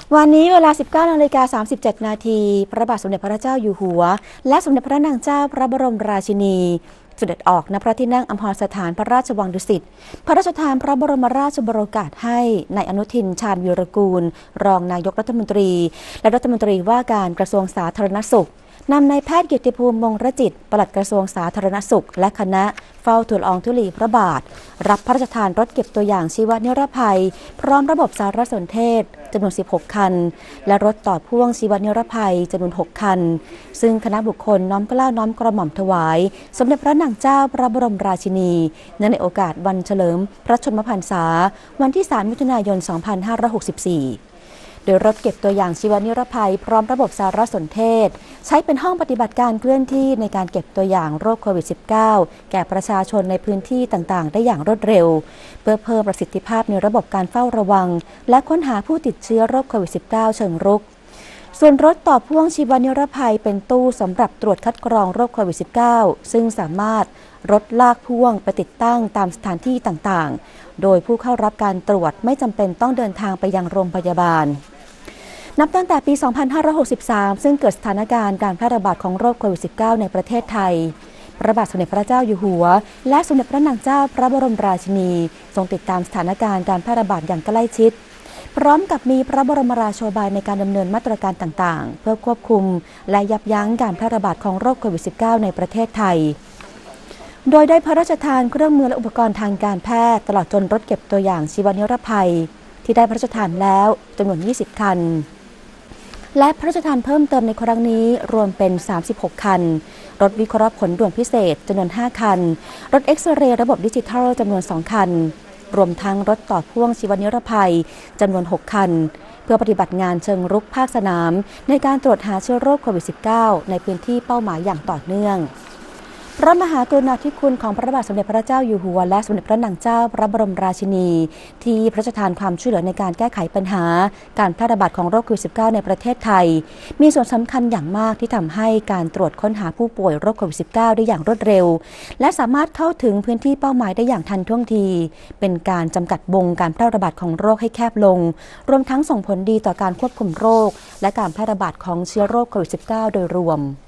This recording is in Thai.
วันนี้เวลา 19:37 นาทีพระบาทสมเด็จพระเจ้าอยู่หัวและสมเด็จพระนางเจ้าพระบรมราชินีเสด็จออกณพระที่นั่งอัมพรสถานพระราชวังดุสิตพระราชทานพระบรมราชโองการให้นายอนุทินชาญวีรกูลรองนายกรัฐมนตรีและรัฐมนตรีว่าการกระทรวงสาธารณสุขนำนายแพทย์เกียรติภูมิวงศ์รจิตปลัดกระทรวงสาธารณสุขและคณะเฝ้าทูลละอองธุลีพระบาทรับพระราชทานรถเก็บตัวอย่างชีวนิรภัยพร้อมระบบสารสนเทศจำนวน16 คันและรถต่อพ่วงชีวนิรภัยจำนวน6 คันซึ่งคณะบุคคลน้อมเกล้าน้อมกระหม่อมถวายสมเด็จพระนางเจ้าพระบรมราชินีเนื่องในโอกาสวันเฉลิมพระชนมพรรษาวันที่ 3 มิถุนายน 2564โดยรถเก็บตัวอย่างชีวนิรภัยพร้อมระบบสารสนเทศใช้เป็นห้องปฏิบัติการเคลื่อนที่ในการเก็บตัวอย่างโรคโควิด -19 แก่ประชาชนในพื้นที่ต่างๆได้อย่างรวดเร็วเพื่อเพิ่มประสิทธิภาพในระบบการเฝ้าระวังและค้นหาผู้ติดเชื้อโรคโควิด -19 เชิงรุกส่วนรถต่อพ่วงชีวนิรภัยเป็นตู้สำหรับตรวจคัดกรองโรคโควิด -19 ซึ่งสามารถรถลากพ่วงไปติดตั้งตามสถานที่ต่างๆโดยผู้เข้ารับการตรวจไม่จำเป็นต้องเดินทางไปยังโรงพยาบาลนับตั้งแต่ปี 2563 ซึ่งเกิดสถานการณ์การแพร่ระบาดของโรคโควิด -19 ในประเทศไทยพระบาทสมเด็จพระเจ้าอยู่หัวและสมเด็จพระนางเจ้าพระบรมราชินีทรงติดตามสถานการณ์การแพร่ระบาดอย่างใกล้ชิดพร้อมกับมีพระบรมราโชบายในการดำเนินมาตรการต่างๆเพื่อควบคุมและยับยั้งการแพร่ระบาดของโรคโควิด -19 ในประเทศไทยโดยได้พระราชทานเครื่องมือและอุปกรณ์ทางการแพทย์ตลอดจนรถเก็บตัวอย่างชีวนิรภัยที่ได้พระราชทานแล้วจำนวน 20 คันและพระราชทานเพิ่มเติมในครั้งนี้รวมเป็น 36 คันรถวิเคราะห์ผลด่วนพิเศษจำนวน 5 คันรถเอ็กซเรย์ระบบดิจิทัลจำนวน 2 คันรวมทั้งรถต่อพ่วงชีวนิรภัยจำนวน 6 คันเพื่อปฏิบัติงานเชิงรุกภาคสนามในการตรวจหาเชื้อโรคโควิด -19 ในพื้นที่เป้าหมายอย่างต่อเนื่องพระมหากรุณาธิคุณของพระบาทสมเด็จพระเจ้าอยู่หัวและสมเด็จพระนางเจ้าพระบรมราชินีที่พระราชทานความช่วยเหลือในการแก้ไขปัญหาการแพร่ระบาดของโรคโควิด -19 ในประเทศไทยมีส่วนสำคัญอย่างมากที่ทำให้การตรวจค้นหาผู้ป่วยโรคโควิด -19 ได้อย่างรวดเร็วและสามารถเข้าถึงพื้นที่เป้าหมายได้อย่างทันท่วงทีเป็นการจำกัดวงการแพร่ระบาดของโรคให้แคบลงรวมทั้งส่งผลดีต่อการควบคุมโรคและการแพร่ระบาดของเชื้อโรคโควิด -19 โดยรวม